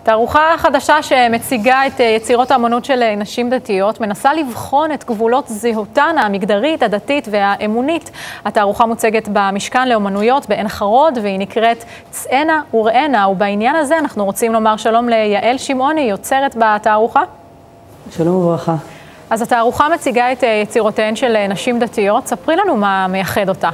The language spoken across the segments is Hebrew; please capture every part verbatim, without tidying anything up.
תערוכה חדשה שמציגה את יצירות האמנות של נשים דתיות, מנסה לבחון את גבולות זהותן המגדרית, הדתית והאמונית. התערוכה מוצגת במשכן לאמנויות בעין חרוד, והיא נקראת צאנה וראנה, ובעניין הזה אנחנו רוצים לומר שלום ליעל שמעוני, יוצרת בתערוכה. שלום וברכה. אז התערוכה מציגה את יצירותיהן של נשים דתיות. ספרי לנו מה מייחד אותה.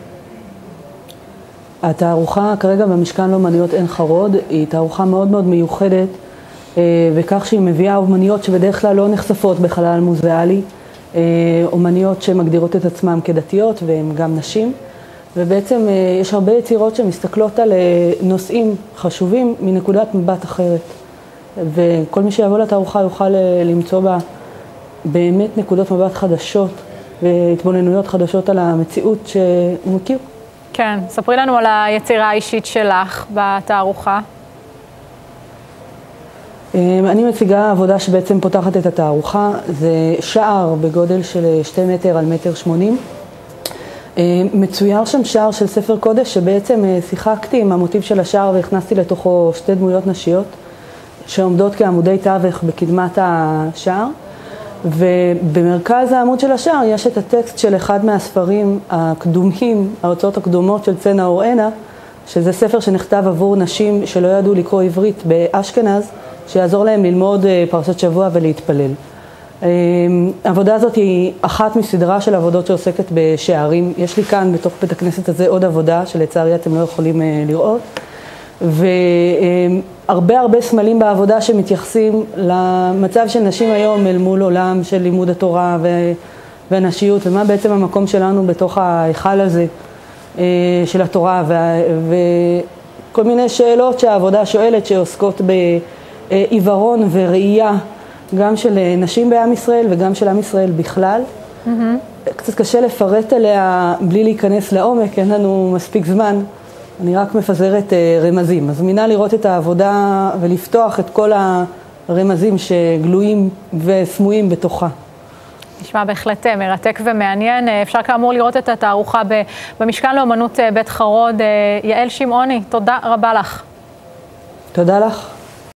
התערוכה כרגע במשכן לאמנויות עין חרוד היא תערוכה מאוד מאוד מיוחדת, וכך שהיא מביאה אומניות שבדרך כלל לא נחשפות בחלל מוזיאלי, אומניות שמגדירות את עצמן כדתיות והן גם נשים, ובעצם יש הרבה יצירות שמסתכלות על נושאים חשובים מנקודת מבט אחרת, וכל מי שיבוא לתערוכה יוכל למצוא בה באמת נקודות מבט חדשות והתבוננויות חדשות על המציאות שהוא מכיר. כן, ספרי לנו על היצירה האישית שלך בתערוכה. אני מציגה עבודה שבעצם פותחת את התערוכה. זה שער בגודל של שתי מטר על מטר שמונים. מצויר שם שער של ספר קודש שבעצם שיחקתי עם המוטיב של השער והכנסתי לתוכו שתי דמויות נשיות שעומדות כעמודי תווך בקדמת השער. ובמרכז העמוד של השער יש את הטקסט של אחד מהספרים הקדומים, ההוצאות הקדומות של צאנה וראנה, שזה ספר שנכתב עבור נשים שלא ידעו לקרוא עברית באשכנז, שיעזור להם ללמוד פרשת שבוע ולהתפלל. העבודה הזאת היא אחת מסדרה של עבודות שעוסקת בשערים. יש לי כאן בתוך בית הכנסת הזה עוד עבודה שלצערי אתם לא יכולים לראות. והרבה הרבה סמלים בעבודה שמתייחסים למצב של נשים היום אל מול עולם של לימוד התורה והנשיות, ומה בעצם המקום שלנו בתוך ההיכל הזה של התורה, וכל מיני שאלות שהעבודה שואלת שעוסקות בעיוורון וראייה גם של נשים בעם ישראל וגם של עם ישראל בכלל. Mm-hmm. קצת קשה לפרט עליה בלי להיכנס לעומק, אין לנו מספיק זמן. אני רק מפזרת רמזים. אז מינה לראות את העבודה ולפתוח את כל הרמזים שגלויים וסמויים בתוכה. נשמע בהחלט מרתק ומעניין. אפשר כאמור לראות את התערוכה במשכן לאמנות בית חרוד. יעל שמעוני, תודה רבה לך. תודה לך.